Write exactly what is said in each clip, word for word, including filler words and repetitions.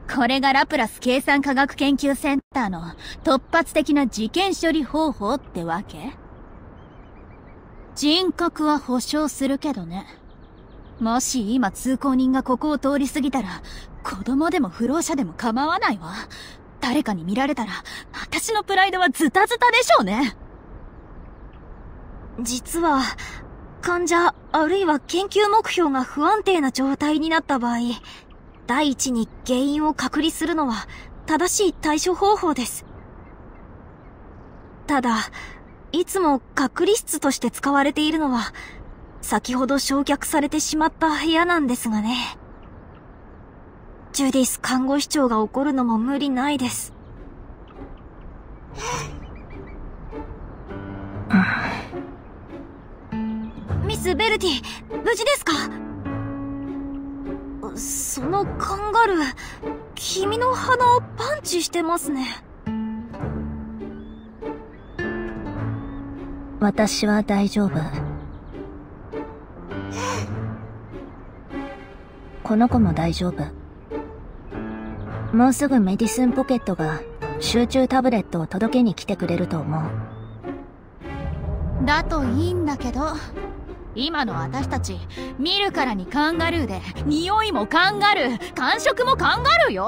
これがラプラス計算科学研究センターの突発的な事件処理方法ってわけ？人格は保証するけどね。もし今通行人がここを通り過ぎたら、子供でも不老者でも構わないわ。誰かに見られたら、私のプライドはズタズタでしょうね。 実は、患者あるいは研究目標が不安定な状態になった場合、第一に原因を隔離するのは正しい対処方法です。ただ、いつも隔離室として使われているのは、先ほど焼却されてしまった部屋なんですがね。ジュディス看護師長が怒るのも無理ないです。ミス・ベルティ、無事ですか？そのカンガルー、君の鼻をパンチしてますね。 私は大丈夫。この子も大丈夫。もうすぐメディスンポケットが集中タブレットを届けに来てくれると思う。 だといいんだけど、今の私たち見るからにカンガルーで、匂いもカンガルー、感触もカンガルーよ。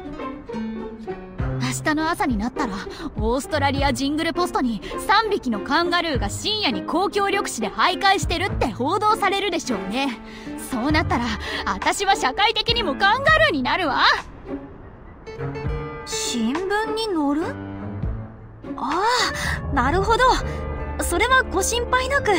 明日の朝になったらオーストラリアジングルポストにさんびきのカンガルーが深夜に公共緑地で徘徊してるって報道されるでしょうね。そうなったら私は社会的にもカンガルーになるわ。 新聞に載る？ああ、なるほど。それはご心配なく。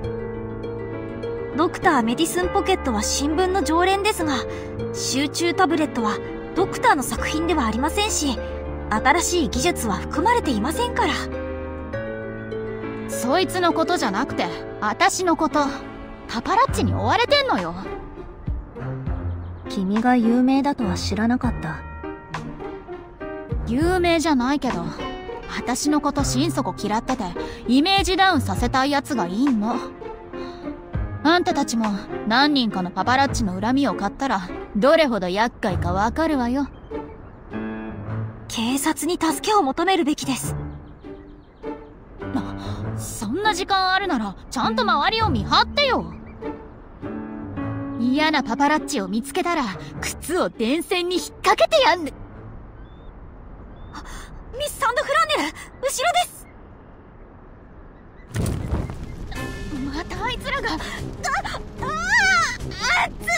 ドクターメディスンポケットは新聞の常連ですが、集中タブレットはドクターの作品ではありませんし、新しい技術は含まれていませんから。 そいつのことじゃなくて、私のこと。パパラッチに追われてんのよ。 君が有名だとは知らなかった。 有名じゃないけど、私のこと心底嫌ってて、イメージダウンさせたい奴がいんの。あんたたちも何人かのパパラッチの恨みを買ったら、どれほど厄介かわかるわよ。 警察に助けを求めるべきです。 そんな時間あるなら、ちゃんと周りを見張ってよ。嫌なパパラッチを見つけたら、靴を電線に引っ掛けてやんね。 ミス・サンドフランネル、後ろです。 またあいつらが、あ、ああ、あっつ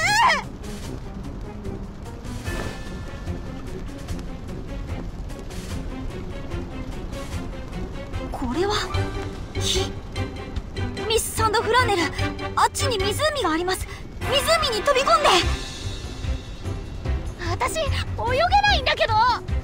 ー。これは火。ミス・サンドフランネル、あっちに湖があります。湖に飛び込んで。 私泳げないんだけど。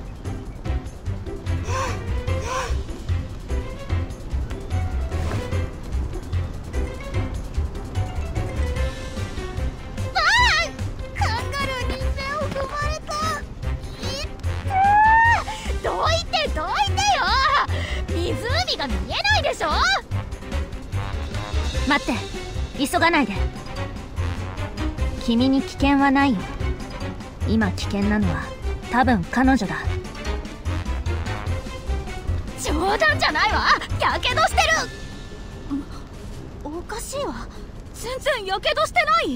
湖が見えないでしょ。 待って、急がないで。君に危険はないよ。今危険なのは多分彼女だ。 冗談じゃないわ。やけどしてる。おかしいわ。全然やけどしてない。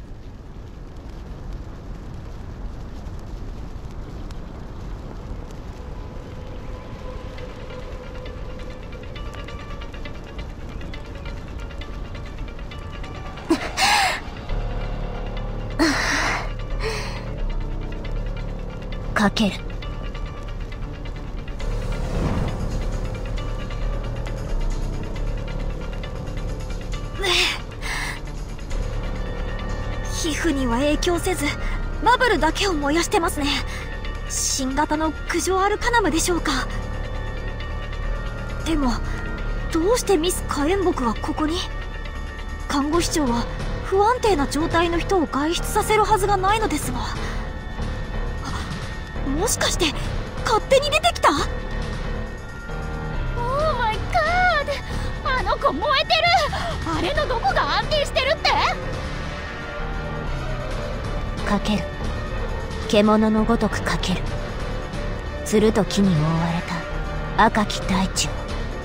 かける。 皮膚には影響せず、バブルだけを燃やしてますね。新型の九条アルカナムでしょうか。でも、どうしてミス火炎木はここに？看護師長は不安定な状態の人を外出させるはずがないのですが。もしかして勝手に出てきた？オーマイガード、あの子燃えてる。あれのどこが安定してるって？ かける。 獣のごとくかける。鶴と木に覆われた赤き大地を。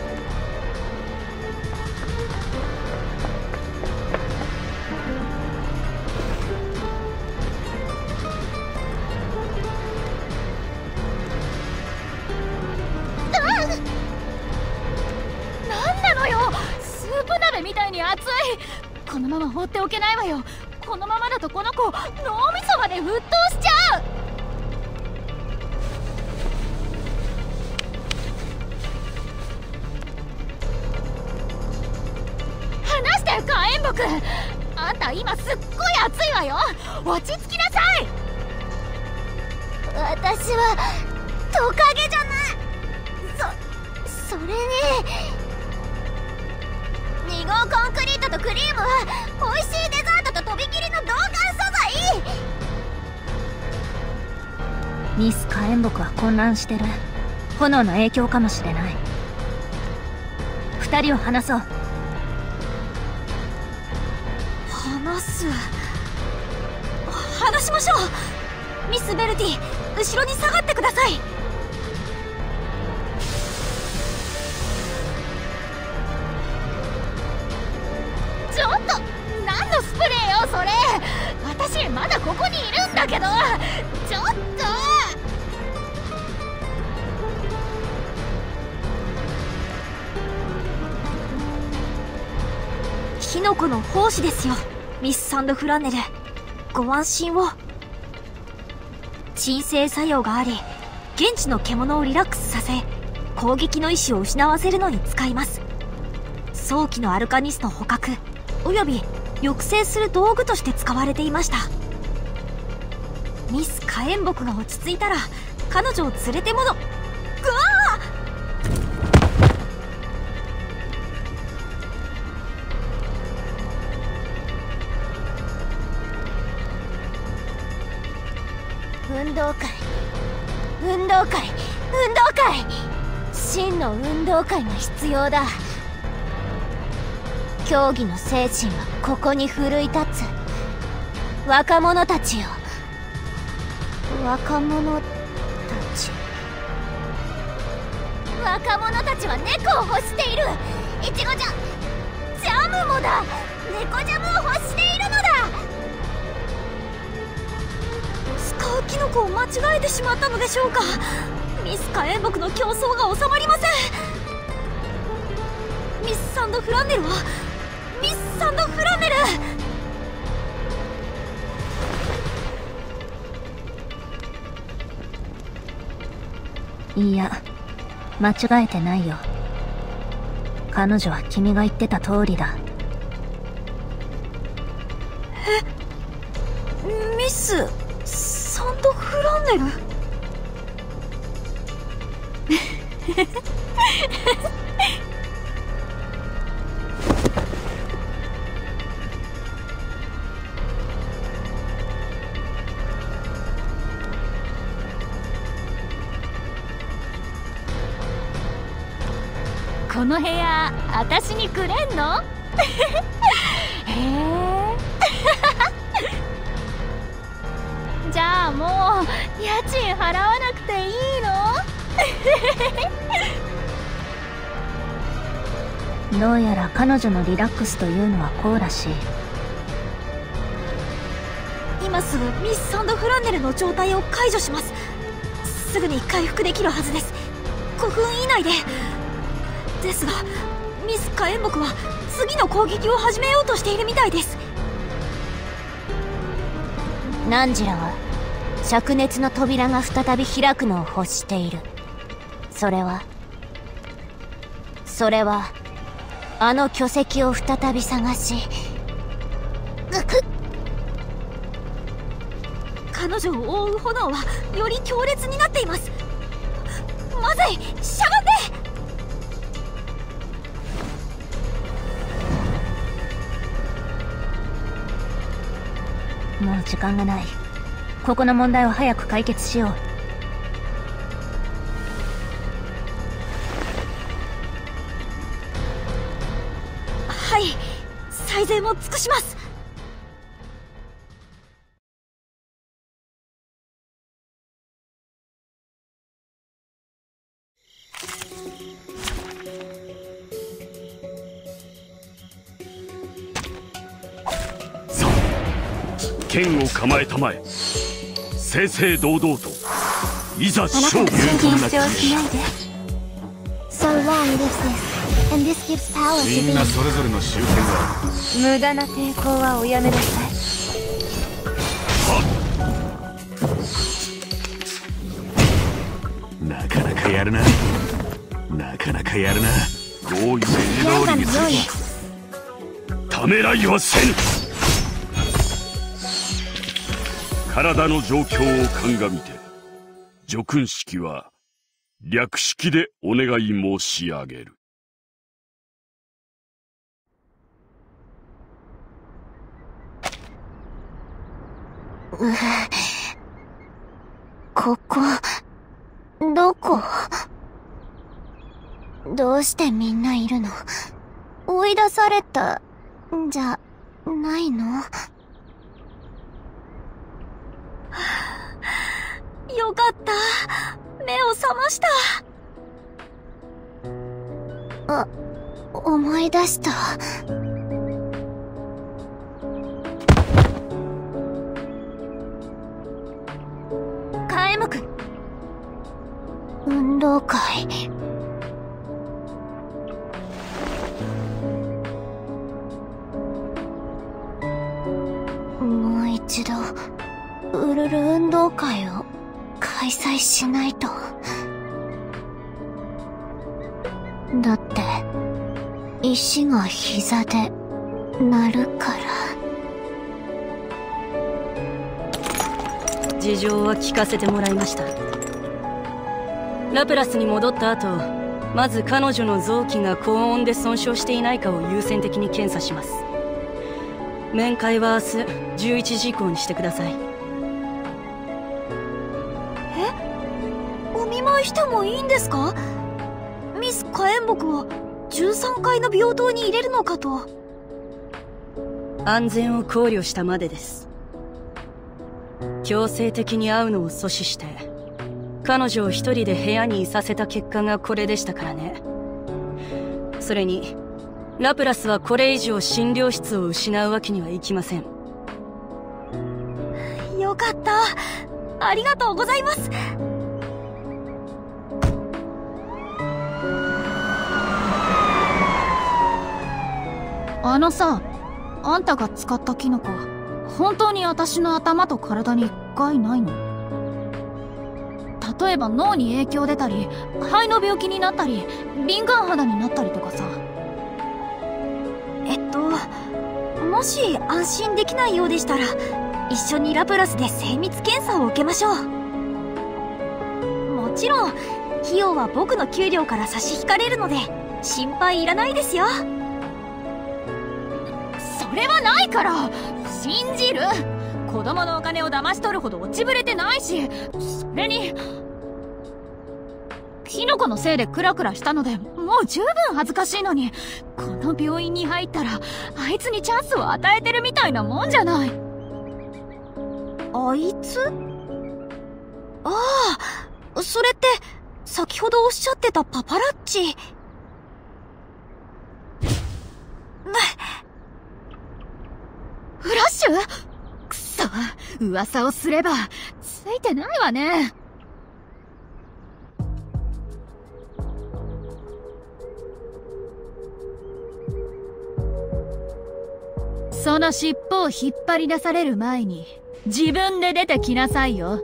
なんなのよ、スープ鍋みたいに熱い。このまま放っておけないわよ。このままだとこの子脳みそまで沸騰しちゃう。話してよ火炎木。あんた今すっごい熱いわよ。落ち着きなさい。 私はトカゲじゃない。そそれにに号コンクリートとクリームは美味しいデザートととびきりの同感素材。 ミス火炎木は混乱してる。炎の影響かもしれない。二人を離そう。 話す話しましょう。ミス・ベルティ、後ろに下がってください。 ちょっと何のスプレーよそれ。私まだここにいるんだけど。ちょっとキノコの胞子ですよ、ミス・サンドフランネル。ご安心を。鎮静作用があり、現地の獣をリラックスさせ、攻撃の意志を失わせるのに使います。早期のアルカニスト捕獲および抑制する道具として使われていました。ミス火炎木が落ち着いたら彼女を連れて戻ぐわ運動会運動会運動会真の運動会が必要だ。競技の精神はここに奮い立つ。若者たちよ、若者たち若者たちは猫を欲している。イチゴジャジャムもだ。猫ジャムを欲しているのだ。 使うキノコを間違えてしまったのでしょうか。ミス火炎木の競争が収まりません。ミス・サンドフランネルはミス・サンドフランネル。 いや、間違えてないよ。彼女は君が言ってた通りだ。 え、ミス・サンドフランネルこの部屋私にくれんの？へえじゃあもう家賃払わなくていいの？ どうやら彼女のリラックスというのはこうらしい。 今すぐミス・サンドフランネルの状態を解除します。すぐに回復できるはずです。ごふん以内で。ですがミス火炎木は次の攻撃を始めようとしているみたいです。 ナンジラは灼熱の扉が再び開くのを欲している。それはそれはあの巨石を再び探し、 彼女を覆う炎はより強烈になっています。まずい、しゃがんで。 もう時間がない。ここの問題を早く解決しよう。 はい、最善を尽くします。 剣を構えたまえ。正々堂々といざ勝負。 緊張しないで。 So long lives this, and this gives power to みんなそれぞれの集権が無駄な抵抗はおやめなさい。 なかなかやるな。なかなかやるな。合意性通りにする。ためらいはせぬ。体の状況を鑑みて叙勲式は略式でお願い申し上げる。 ここどこ？どうしてみんないるの？追い出されたんじゃないの？ よかった。目を覚ました。 あ、思い出した。 カエムくん。 運動会。もう一度ウルル運動会を開催しないと。だって石が膝で鳴るから。 事情は聞かせてもらいました。ラプラスに戻った後、まず彼女の臓器が高温で損傷していないかを優先的に検査します。面会は明日じゅういちじ以降にしてください。 え？お見舞いしてもいいんですか？ミス火炎木をじゅうさんかいの病棟に入れるのかと。 安全を考慮したまでです。強制的に会うのを阻止して彼女を一人で部屋にいさせた結果がこれでしたからね。それにラプラスはこれ以上診療室を失うわけにはいきません。 よかった。ありがとうございます。 あのさ、あんたが使ったキノコ、本当に私の頭と体に害ないの？例えば脳に影響出たり、肺の病気になったり、敏感肌になったりとかさ。 えっと、もし安心できないようでしたら、一緒にラプラスで精密検査を受けましょう。もちろん、費用は僕の給料から差し引かれるので、心配いらないですよ。 それはないから！信じる！子供のお金を騙し取るほど落ちぶれてないし、それにキノコのせいでクラクラしたのでもう十分恥ずかしいのに、この病院に入ったらあいつにチャンスを与えてるみたいなもんじゃない。 あいつ？ああ、それって先ほどおっしゃってたパパラッチ。 フラッシュ？くそ、噂をすればついてないわね。その尻尾を引っ張り出される前に自分で出てきなさいよ。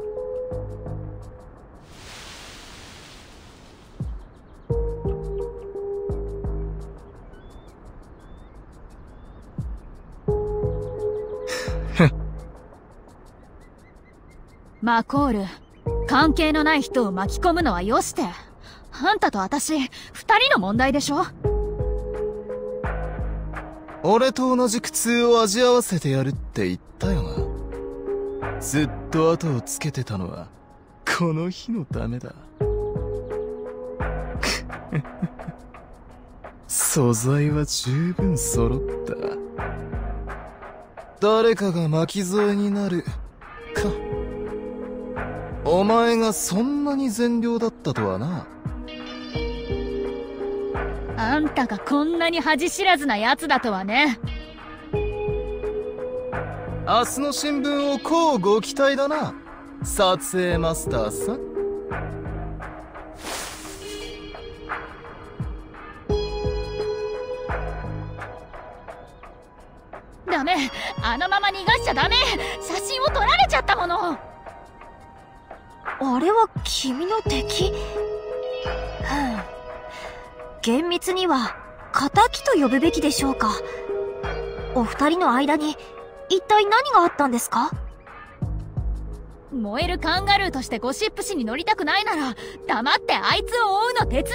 マコール、関係のない人を巻き込むのはよして。あんたと私、二人の問題でしょ？ 俺と同じ苦痛を味わわせてやるって言ったよな。ずっと後をつけてたのはこの日のためだ。素材は十分揃った。誰かが巻き添えになるか。お前がそんなに善良だったとはな。 あんたがこんなに恥知らずな奴だとはね。 明日の新聞をこうご期待だな、撮影マスターさん。 ダメ、あのまま逃がしちゃダメ。写真を撮られちゃったもの。 あれは君の敵？ふん。厳密には仇と呼ぶべきでしょうか。お二人の間に一体何があったんですか？ 燃えるカンガルーとしてゴシップ誌に乗りたくないなら黙ってあいつを追うの手伝って。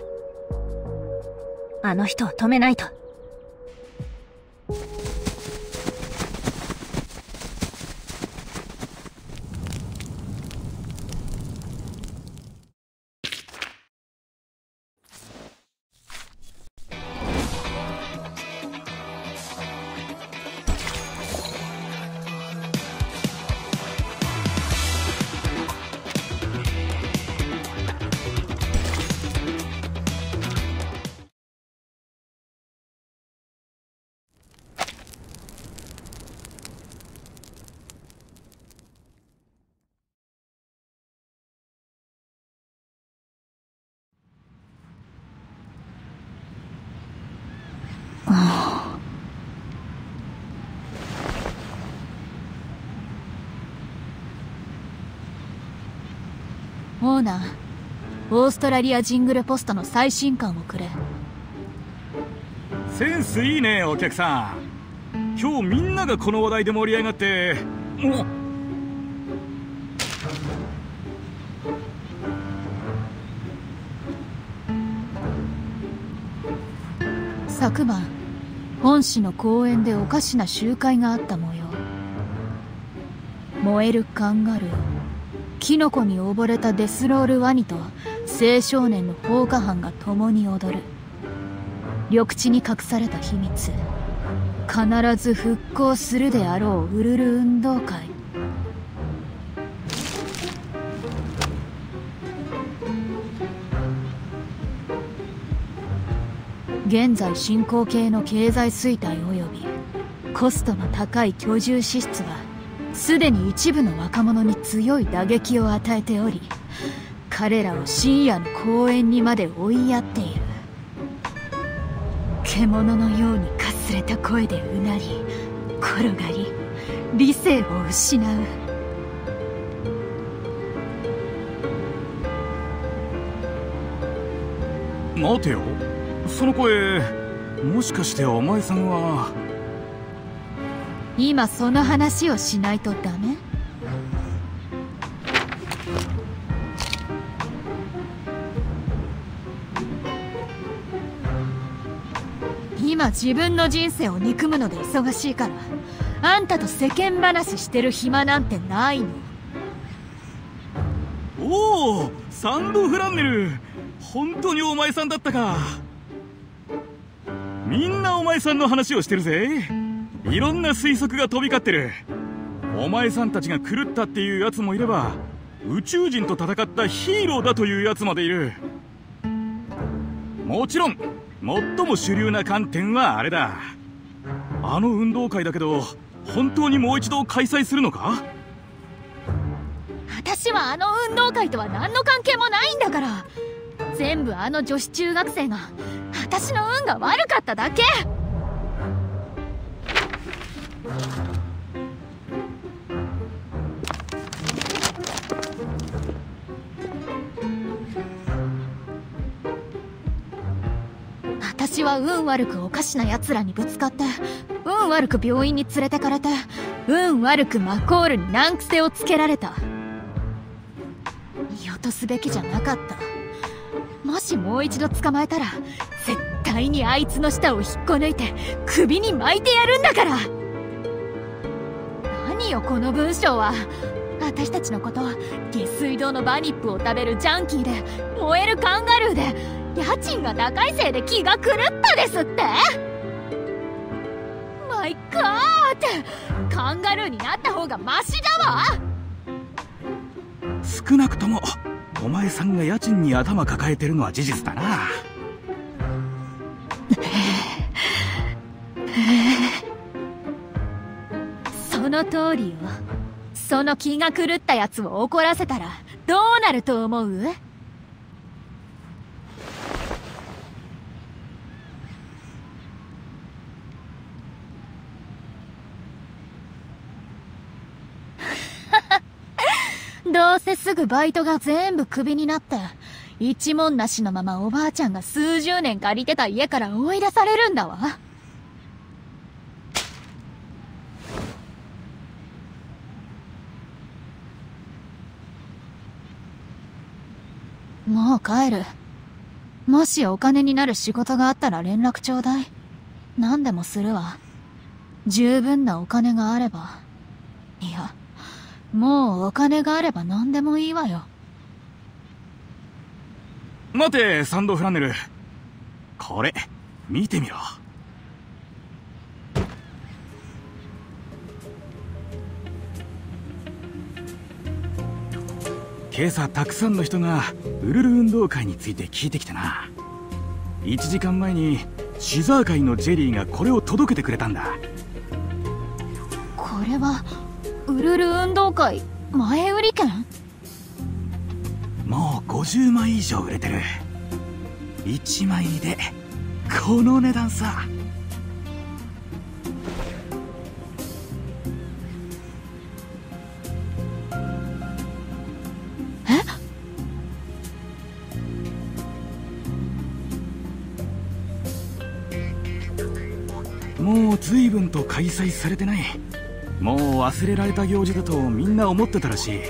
あの人を止めないと。 オーナー、オーストラリアジングルポストの最新刊をくれ。 センスいいね、お客さん。今日みんながこの話題で盛り上がって。お昨晩本市の公園でおかしな集会があった模様。燃えるカンガルー、キノコに溺れたデスロールワニと青少年の放火犯が共に踊る。緑地に隠された秘密、必ず復興するであろうウルル運動会。現在進行形の経済衰退及びコストの高い居住支出はすでに一部の若者に強い打撃を与えており、彼らを深夜の公園にまで追いやっている。獣のようにかすれた声でうなり転がり理性を失う。 待てよ、その声、もしかしてお前さんは。 今その話をしないとダメ？今自分の人生を憎むので忙しいから、あんたと世間話してる暇なんてないの。 おお、サンドフランネル、本当にお前さんだったか。みんなお前さんの話をしてるぜ。いろんな推測が飛び交ってる。お前さんたちが狂ったっていうやつもいれば、宇宙人と戦ったヒーローだというやつまでいる。もちろん最も主流な観点はあれだ。あの運動会だけど、本当にもう一度開催するのか？ 私はあの運動会とは何の関係もないんだから。全部あの女子中学生が、私の運が悪かっただけ。私は運悪くおかしな奴らにぶつかって、運悪く病院に連れてかれて、運悪くマコールに難癖をつけられた。見落とすべきじゃなかった。もしもう一度捕まえたら、絶対にあいつの舌を引っこ抜いて首に巻いてやるんだから。何よこの文章は。私たちのこと、下水道のバニップを食べるジャンキーで、燃えるカンガルーで、家賃が高いせいで気が狂ったですって。マイガーってカンガルーになった方がマシだわ。 少なくともお前さんが家賃に頭抱えてるのは事実だな。 そのの通りよ。その気が狂ったやつを怒らせたらどうなると思う？どうせすぐバイトが全部クビになって一文なしのままおばあちゃんが数十年借りてた家から追い出されるんだわ。もう帰る。もしお金になる仕事があったら連絡ちょうだい。何でもするわ。十分なお金があれば。いや、もうお金があれば何でもいいわよ。 待て、サンドフランネル。これ、見てみろ。今朝たくさんの人がウルル運動会について聞いてきてな。いちじかんまえにシザー会のジェリーがこれを届けてくれたんだ。 これはウルル運動会前売り券？ もうごじゅうまい以上売れてる。いちまいでこの値段さ。もう随分と開催されてない。もう忘れられた行事だとみんな思ってたらしい。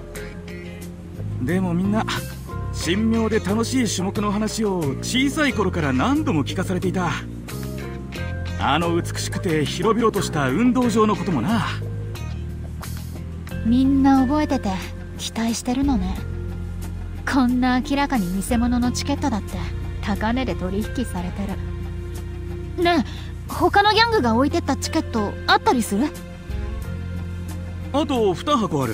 でもみんな神妙で楽しい種目の話を小さい頃から何度も聞かされていた。あの美しくて広々とした運動場のこともな。 みんな覚えてて期待してるのね。こんな明らかに偽物のチケットだって高値で取引されてる。ねえ、他のギャングが置いてったチケットあったりする？ あとにはこある。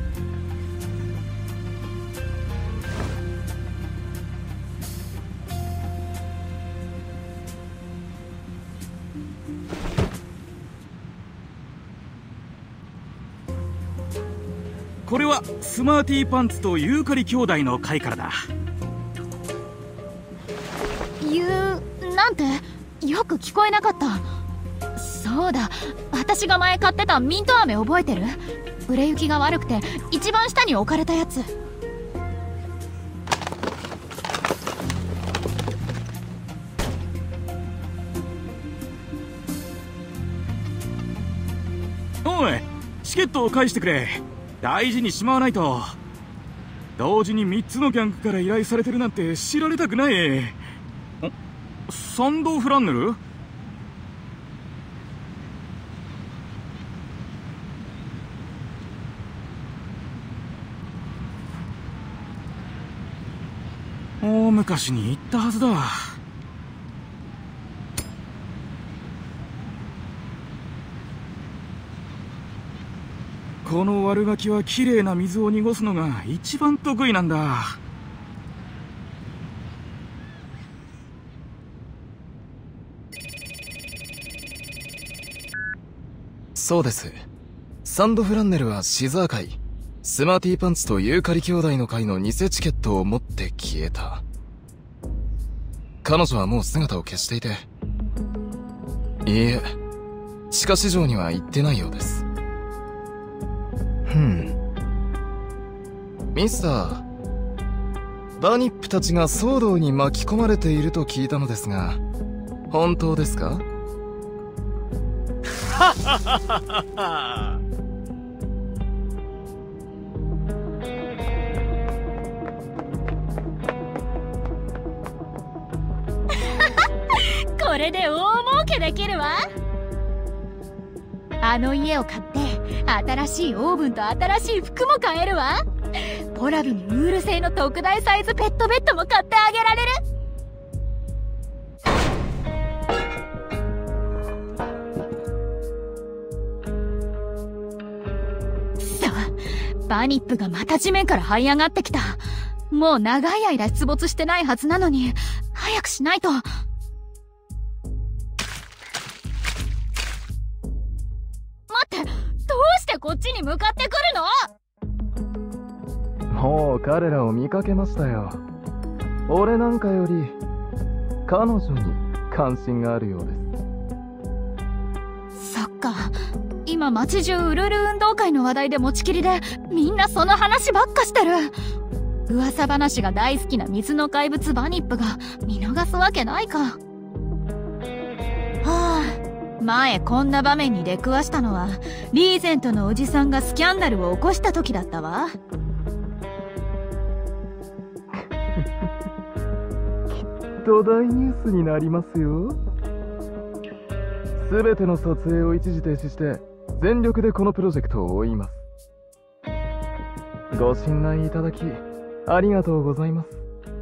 これはスマーティーパンツとユーカリ兄弟の会からだ。 ゆうなんてよく聞こえなかった。そうだ、私が前買ってたミント飴覚えてる？売れ行きが悪くて一番下に置かれたやつ。 おい、チケットを返してくれ。大事にしまわないと。同時にみっつのギャングから依頼されてるなんて知られたくない。サンドフランネル？大昔に言ったはずだ。この悪ガキはきれいな水を濁すのが一番得意なんだ。 そうです。サンドフランネルはシザー会、スマーティーパンツとユーカリ兄弟の会の偽チケットを持って消えた。彼女はもう姿を消していて。いいえ、地下市場には行ってないようです。ふん。ミスター、バニップたちが騒動に巻き込まれていると聞いたのですが、本当ですか？ははははは。 これで大儲けできるわ。あの家を買って新しいオーブンと新しい服も買えるわ。ポラビにウール製の特大サイズペットベッドも買ってあげられる。さあ、バニップがまた地面から這い上がってきた。もう長い間出没してないはずなのに早くしないと。待って、どに向かってくるの？ もう彼らを見かけましたよ。俺なんかより彼女に関心があるようです。 そっか。今街中ウルル運動会の話題で持ちきりで、みんなその話ばっかしてる。噂話が大好きな水の怪物バニップが見逃すわけないか。はあ、前こんな場面に出くわしたのはリーゼントのおじさんがスキャンダルを起こした時だったわ。 きっと大ニュースになりますよ。すべての撮影を一時停止して全力でこのプロジェクトを追います。ご信頼いただきありがとうございます。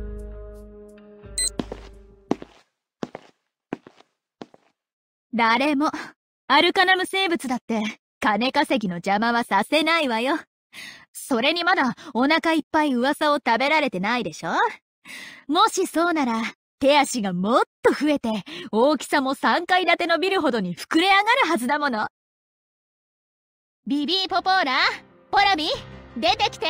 誰もアルカナム生物だって金稼ぎの邪魔はさせないわよ。それにまだお腹いっぱい噂を食べられてないでしょ。もしそうなら手足がもっと増えて大きさもさんかい建てのビルほどに膨れ上がるはずだもの。ビビーポポーラ、ポラビ出てきて。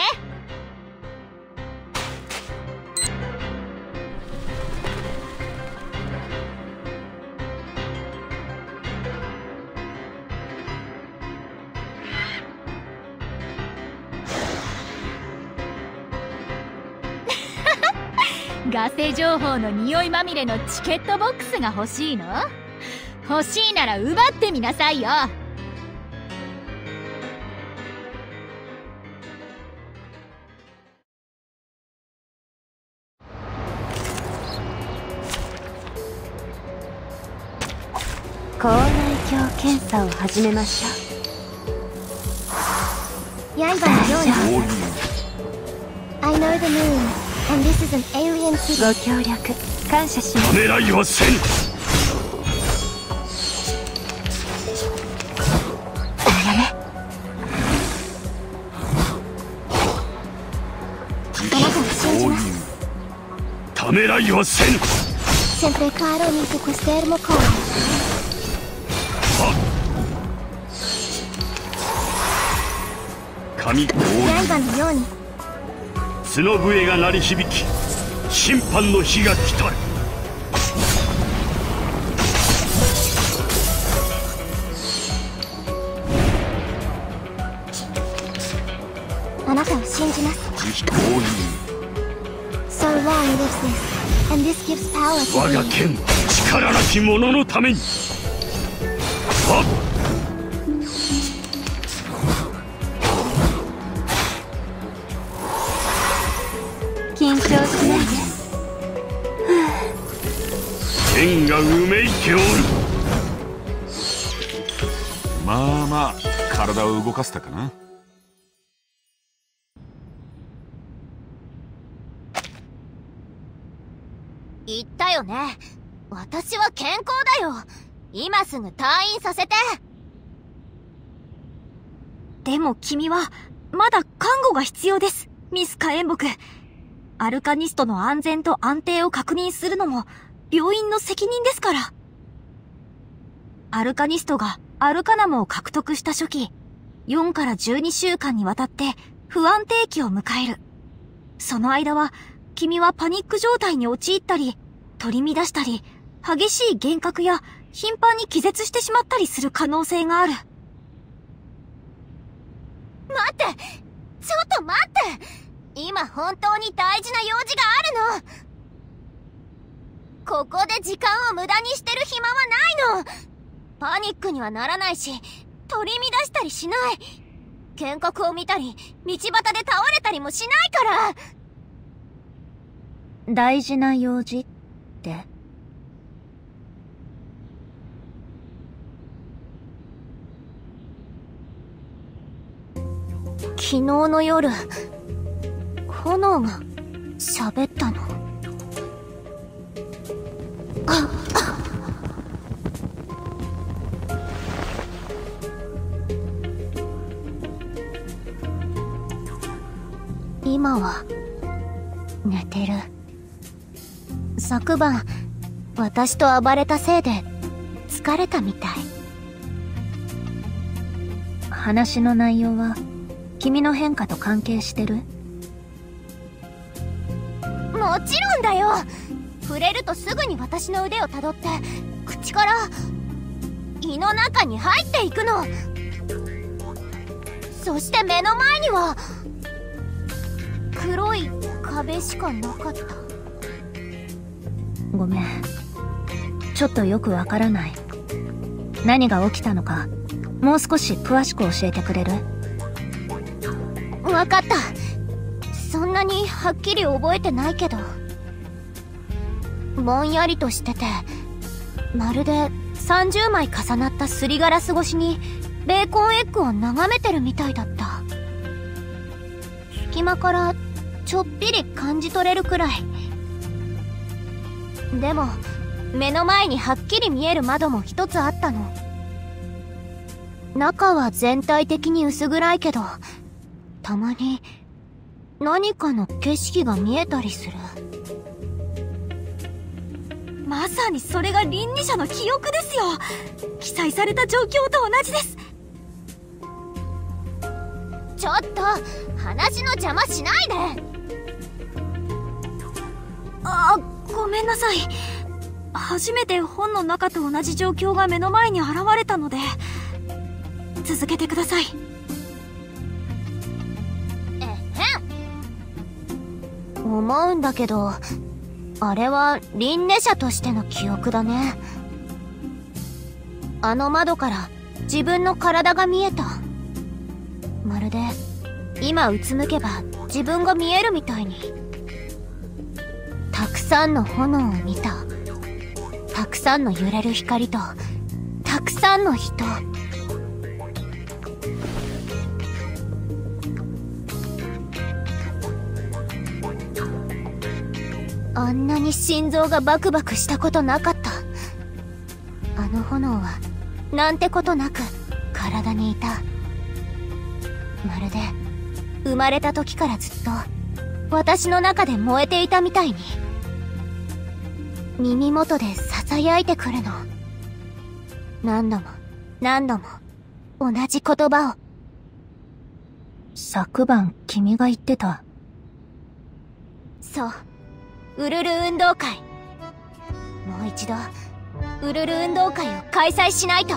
ガセ情報の匂いまみれのチケットボックスが欲しいの？欲しいなら奪ってみなさいよ。 口内鏡検査を始めましょう。刃のように。I know the moon.And this is an alien city. ご協力感謝します。 ためらいはせん。 やめ。あなたを信じます。 ためらいはせん。 Sempre claro mi tu costermo con。 神降臨。 刃のように。 角笛が鳴り響き、審判の日が来たる。 あなたを信じます。 慈悲降臨。 So long lives this, and this gives power to 我が剣は力なき者のために。はっ。 緊張しないで。 剣がうめいておる。 まあまあ体を動かせたかな。 言ったよね。私は健康だよ。今すぐ退院させて。でも君はまだ看護が必要です、ミス火炎木。アルカニストの安全と安定を確認するのも病院の責任ですから。アルカニストがアルカナムを獲得した初期、よんからじゅうにしゅうかんにわたって不安定期を迎える。その間は君はパニック状態に陥ったり、取り乱したり、激しい幻覚や頻繁に気絶してしまったりする可能性がある。待って！ちょっと待って！今本当に大事な用事があるの。ここで時間を無駄にしてる暇はないの。パニックにはならないし、取り乱したりしない。幻覚を見たり、道端で倒れたりもしないから。 大事な用事って？ 昨日の夜、炎が喋ったの。あっ。今は寝てる。昨晩私と暴れたせいで疲れたみたい。 話の内容は君の変化と関係してる？ もちろんだよ。触れるとすぐに私の腕をたどって口から胃の中に入っていくの。そして目の前には黒い壁しかなかった。 ごめん、ちょっとよくわからない。何が起きたのかもう少し詳しく教えてくれる？ わかった。そんなにはっきり覚えてないけど、ぼんやりとしてて、まるでさんじゅうまい重なったすりガラス越しにベーコンエッグを眺めてるみたいだった。隙間からちょっぴり感じ取れるくらい。でも目の前にはっきり見える窓も一つあったの。中は全体的に薄暗いけど、たまに何かの景色が見えたりする。 まさにそれが倫理者の記憶ですよ。記載された状況と同じです。 ちょっと話の邪魔しないで。 あ、ごめんなさい。初めて本の中と同じ状況が目の前に現れたので、続けてください。 えへん。思うんだけど、あれは輪廻者としての記憶だね。あの窓から自分の体が見えた。まるで今うつむけば自分が見えるみたいに。たくさんの炎を見た。たくさんの揺れる光とたくさんの人。あんなに心臓がバクバクしたことなかった。あの炎はなんてことなく体にいた。まるで生まれた時からずっと私の中で燃えていたみたいに。耳元で囁いてくるの。何度も何度も同じ言葉を。 昨晩君が言ってた。 そう、ウルル運動会。もう一度ウルル運動会を開催しないと。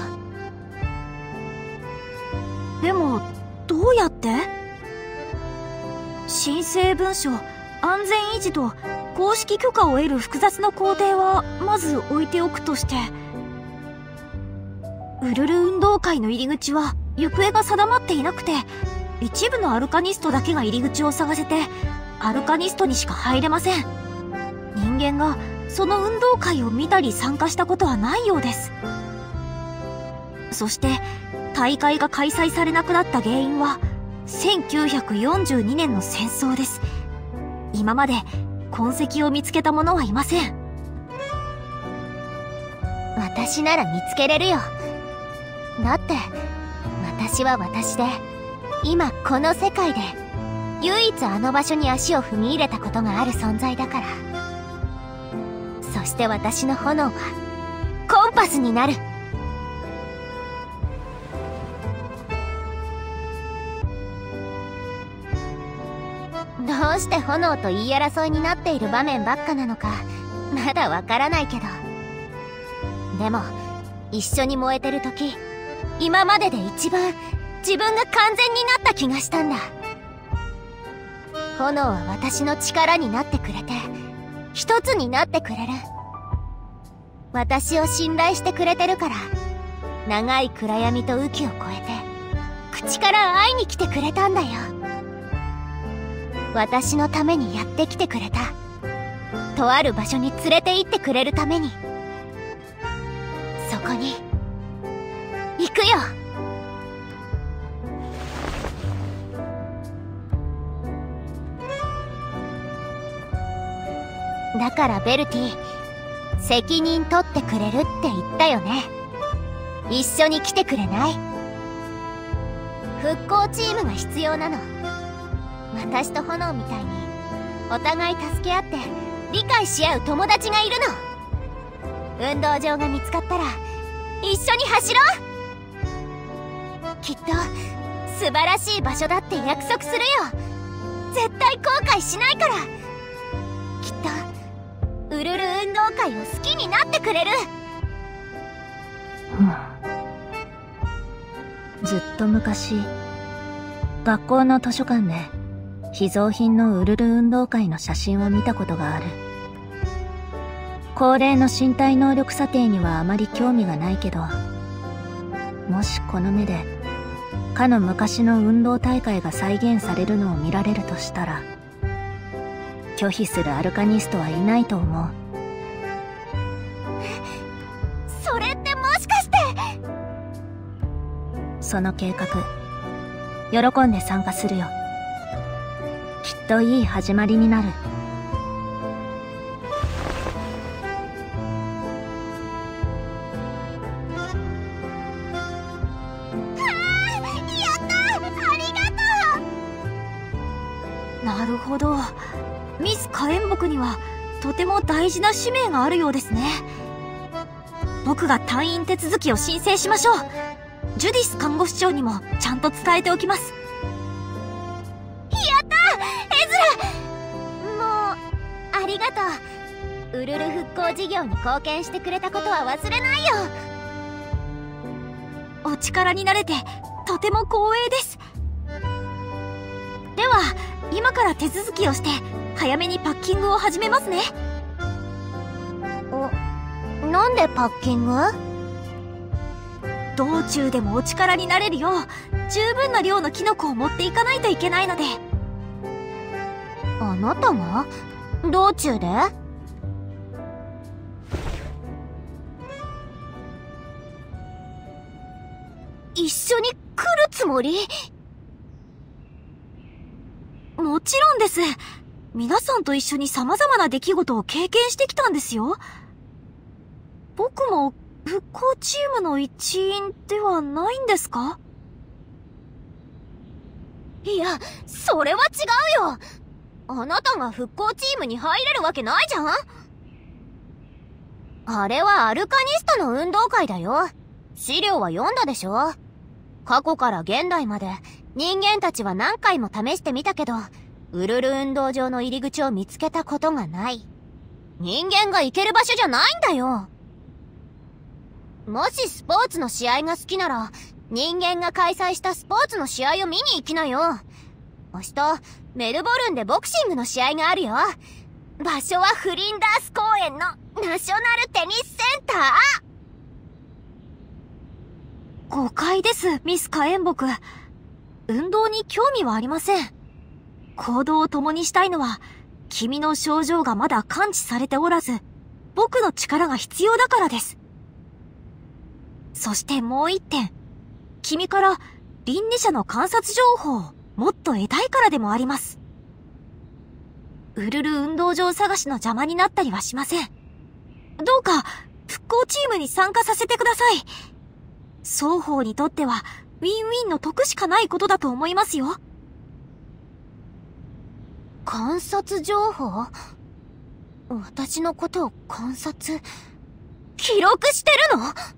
でもどうやって？申請文書、安全維持と公式許可を得る複雑な工程はまず置いておくとして、ウルル運動会の入り口は行方が定まっていなくて、一部のアルカニストだけが入り口を探せて、アルカニストにしか入れません。人間がその運動会を見たり参加したことはないようです。そして大会が開催されなくなった原因はせんきゅうひゃくよんじゅうにねんの戦争です。今まで痕跡を見つけた者はいません。 私なら見つけれるよ。だって私は私で、今この世界で唯一あの場所に足を踏み入れたことがある存在だから。そして私の炎はコンパスになる。どうして炎と言い争いになっている場面ばっかなのかまだわからないけど、でも一緒に燃えてる時、今までで一番自分が完全になった気がしたんだ。炎は私の力になってくれて、一つになってくれる。私を信頼してくれてるから、長い暗闇と雨季を越えて口から会いに来てくれたんだよ。私のためにやってきてくれた。とある場所に連れて行ってくれるために。そこに行くよ。だからベルティ、責任取ってくれるって言ったよね。一緒に来てくれない？復興チームが必要なの。私と炎みたいにお互い助け合って理解し合う友達がいるの。運動場が見つかったら一緒に走ろう。 きっと素晴らしい場所だって約束するよ。絶対後悔しないから。きっとウルル運動会を好きになってくれる。 ずっと昔、学校の図書館で秘蔵品のウルル運動会の写真を見たことがある。恒例の身体能力査定にはあまり興味がないけど、もしこの目でかの昔の運動大会が再現されるのを見られるとしたら、拒否するアルカニストはいないと思う。 それってもしかして。 その計画、喜んで参加するよ。きっといい始まりになる。 なるほど。ミス火炎木にはとても大事な使命があるようですね。僕が退院手続きを申請しましょう。ジュディス看護師長にもちゃんと伝えておきます。 やったエズラ。もうありがとう。ウルル復興事業に貢献してくれたことは忘れないよ。 お力になれてとても光栄です。では今から手続きをして早めにパッキングを始めますね。 お、なんでパッキング？ 道中でもお力になれるよう十分な量のキノコを持っていかないといけないので。 あなたが？道中で？一緒に来るつもり？ もちろんです。皆さんと一緒に様々な出来事を経験してきたんですよ。僕も復興チームの一員ではないんですか？ いや、それは違うよ。あなたが復興チームに入れるわけないじゃん。あれはアルカニストの運動会だよ。資料は読んだでしょ。過去から現代まで人間たちは何回も試してみたけど、ウルル運動場の入り口を見つけたことがない。人間が行ける場所じゃないんだよ。もしスポーツの試合が好きなら、人間が開催したスポーツの試合を見に行きなよ。明日、メルボルンでボクシングの試合があるよ。場所はフリンダース公園のナショナルテニスセンター。 誤解です、ミス火炎木。運動に興味はありません。行動を共にしたいのは、君の症状がまだ完治されておらず、僕の力が必要だからです。そしてもう一点、君から輪廻者の観察情報をもっと得たいからでもあります。ウルル運動場探しの邪魔になったりはしません。どうか復興チームに参加させてください。双方にとってはウィンウィンの得しかないことだと思いますよ。 観察情報？私のことを観察、記録してる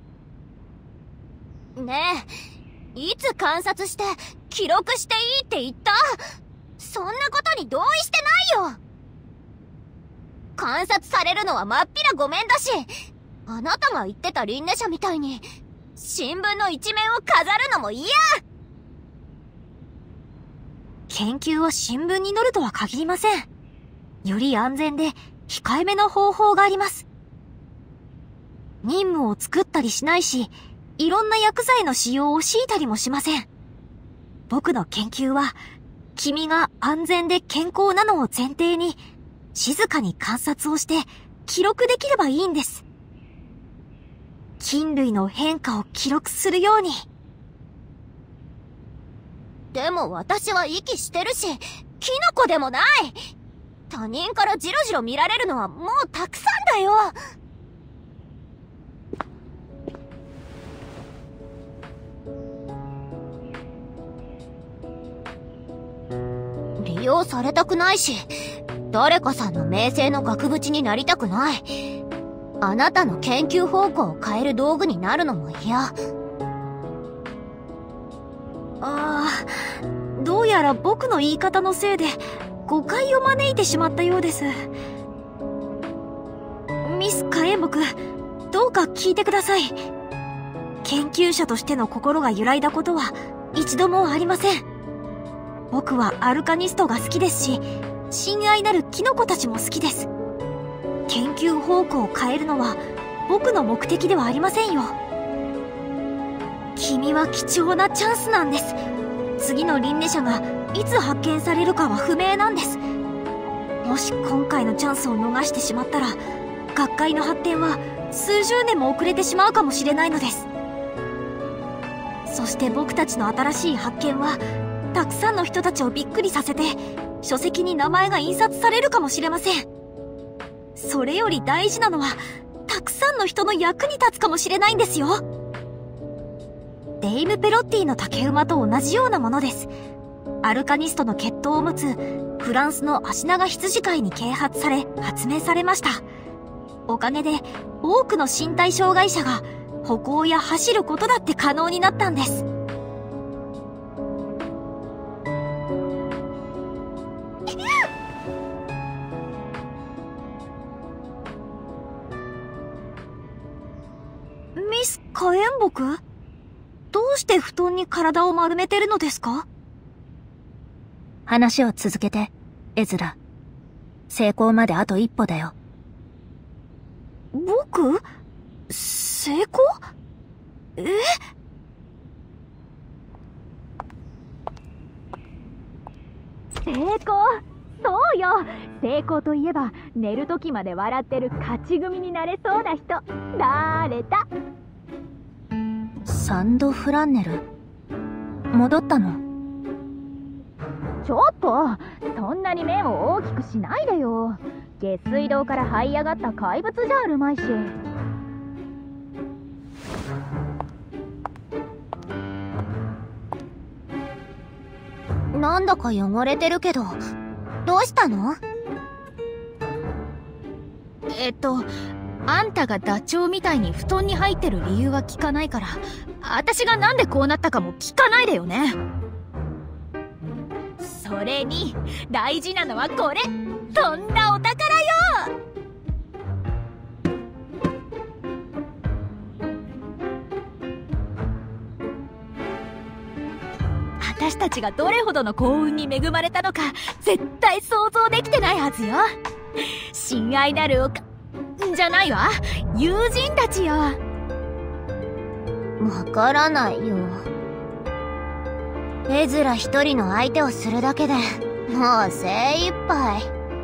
の？ねえ、いつ観察して記録していいって言った？そんなことに同意してないよ。観察されるのはまっぴらごめんだし、あなたが言ってた輪廻者みたいに新聞の一面を飾るのも嫌。 研究を新聞に載るとは限りません。より安全で控えめな方法があります。任務を作ったりしないし、いろんな薬剤の使用を強いたりもしません。僕の研究は、君が安全で健康なのを前提に、静かに観察をして記録できればいいんです。菌類の変化を記録するように。 でも私は息してるし、キノコでもない。他人からジロジロ見られるのはもうたくさんだよ。利用されたくないし、誰かさんの名声の額縁になりたくない。あなたの研究方向を変える道具になるのも嫌。 やら僕の言い方のせいで誤解を招いてしまったようです。ミス火炎木、どうか聞いてください。研究者としての心が揺らいだことは一度もありません。僕はアルカニストが好きですし、親愛なるキノコたちも好きです。研究方向を変えるのは僕の目的ではありませんよ。君は貴重なチャンスなんです。次の輪廻者がいつ発見されるかは不明なんです。もし今回のチャンスを逃してしまったら、学会の発展は数十年も遅れてしまうかもしれないのです。そして僕たちの新しい発見はたくさんの人たちをびっくりさせて、書籍に名前が印刷されるかもしれません。それより大事なのは、たくさんの人の役に立つかもしれないんですよ。デイム・ペロッティの竹馬と同じようなものです。アルカニストの血統を持つフランスの足長羊飼いに啓発され発明されました。おかげで多くの身体障害者が歩行や走ることだって可能になったんです。ミス火炎木？どうして布団に体を丸めてるのですか？ 話を続けて、エズラ。成功まであと一歩だよ。 僕？成功？え？ 成功？そうよ。成功といえば寝る時まで笑ってる勝ち組になれそうな人。誰だ？ サンドフランネル？戻ったの？ ちょっと、そんなに目を大きくしないでよ。下水道から這い上がった怪物じゃあるまいし。 なんだか汚れてるけど、どうしたの？ えっと、あんたがダチョウみたいに布団に入ってる理由は聞かないから、私がなんでこうなったかも聞かないでよね。それに、大事なのはこれ！とんだお宝よ！私たちがどれほどの幸運に恵まれたのか、絶対想像できてないはずよ。親愛なるおか、じゃないわ。友人たちよ。 わからないよ。エズラ一人の相手をするだけでもう精一杯。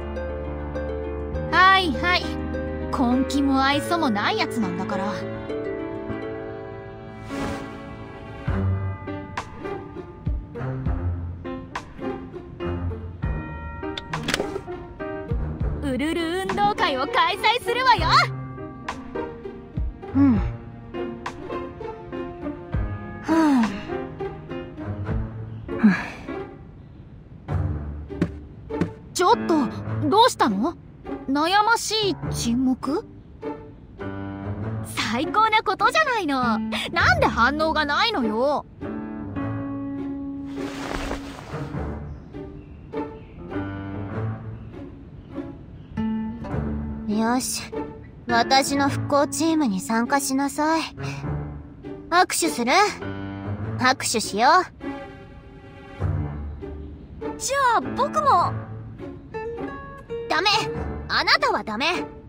はいはい、根気も愛想もないやつなんだから。ウルル運動会を開催するわよ。 うん。はあ。 ちょっと、どうしたの？悩ましい沈黙？最高なことじゃないの。なんで反応がないのよ。 よし、私の復興チームに参加しなさい。握手する？握手しよう。 じゃあ僕も。 ダメ！あなたはダメ！